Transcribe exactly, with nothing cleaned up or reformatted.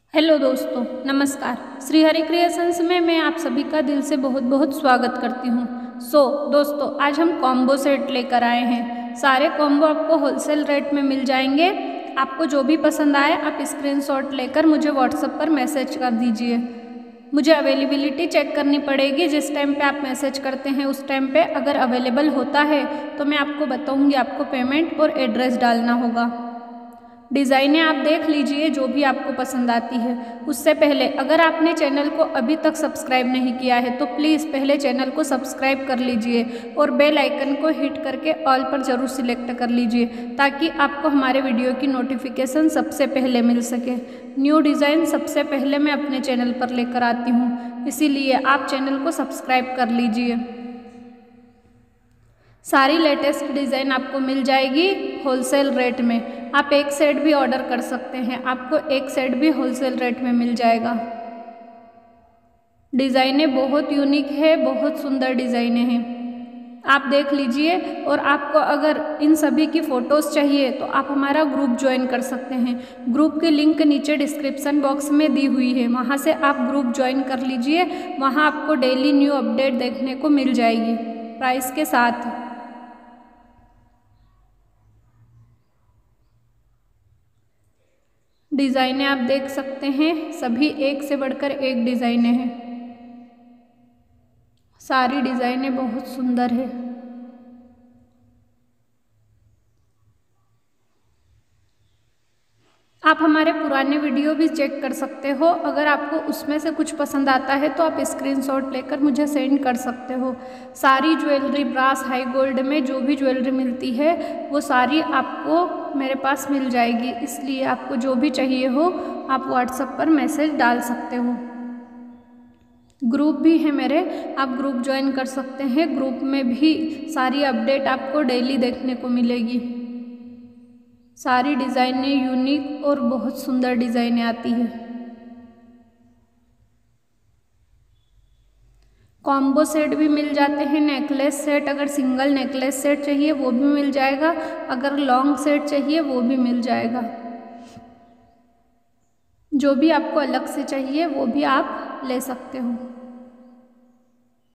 Hello दोस्तों, नमस्कार। Shri Hari creations में मैं आप सभी का दिल से बहुत बहुत स्वागत करती हूँ। सो दोस्तों, आज हम कॉम्बो सेट लेकर आए हैं। सारे कॉम्बो आपको होलसेल रेट में मिल जाएंगे। आपको जो भी पसंद आए आप स्क्रीनशॉट लेकर मुझे व्हाट्सएप पर मैसेज कर दीजिए। मुझे अवेलेबिलिटी चेक करनी पड़ेगी। जिस टाइम पे आप मैसेज करते हैं उस टाइम पे अगर अवेलेबल होता है तो मैं आपको बताऊँगी। आपको पेमेंट और एड्रेस डालना होगा। डिज़ाइनें आप देख लीजिए जो भी आपको पसंद आती है। उससे पहले अगर आपने चैनल को अभी तक सब्सक्राइब नहीं किया है तो प्लीज़ पहले चैनल को सब्सक्राइब कर लीजिए और बेल आइकन को हिट करके ऑल पर ज़रूर सिलेक्ट कर लीजिए ताकि आपको हमारे वीडियो की नोटिफिकेशन सबसे पहले मिल सके। न्यू डिज़ाइन सबसे पहले मैं अपने चैनल पर लेकर आती हूँ, इसीलिए आप चैनल को सब्सक्राइब कर लीजिए। सारी लेटेस्ट डिज़ाइन आपको मिल जाएगी होलसेल रेट में। आप एक सेट भी ऑर्डर कर सकते हैं, आपको एक सेट भी होलसेल रेट में मिल जाएगा। डिज़ाइनें बहुत यूनिक है, बहुत सुंदर डिज़ाइनें हैं। आप देख लीजिए। और आपको अगर इन सभी की फ़ोटोज़ चाहिए तो आप हमारा ग्रुप ज्वाइन कर सकते हैं। ग्रुप की लिंक नीचे डिस्क्रिप्शन बॉक्स में दी हुई है, वहाँ से आप ग्रुप ज्वाइन कर लीजिए। वहाँ आपको डेली न्यू अपडेट देखने को मिल जाएगी प्राइस के साथ। डिज़ाइनें आप देख सकते हैं, सभी एक से बढ़कर एक डिज़ाइनें हैं। सारी डिज़ाइनें बहुत सुंदर है। आप हमारे पुराने वीडियो भी चेक कर सकते हो। अगर आपको उसमें से कुछ पसंद आता है तो आप स्क्रीनशॉट लेकर मुझे सेंड कर सकते हो। सारी ज्वेलरी ब्रास हाई गोल्ड में जो भी ज्वेलरी मिलती है वो सारी आपको मेरे पास मिल जाएगी, इसलिए आपको जो भी चाहिए हो आप व्हाट्सएप पर मैसेज डाल सकते हो। ग्रुप भी है मेरे, आप ग्रुप ज्वाइन कर सकते हैं। ग्रुप में भी सारी अपडेट आपको डेली देखने को मिलेगी। सारी डिज़ाइनें यूनिक और बहुत सुंदर डिज़ाइनें आती हैं। कॉम्बो सेट भी मिल जाते हैं। नेकलेस सेट, अगर सिंगल नेकलेस सेट चाहिए वो भी मिल जाएगा, अगर लॉन्ग सेट चाहिए वो भी मिल जाएगा। जो भी आपको अलग से चाहिए वो भी आप ले सकते हो।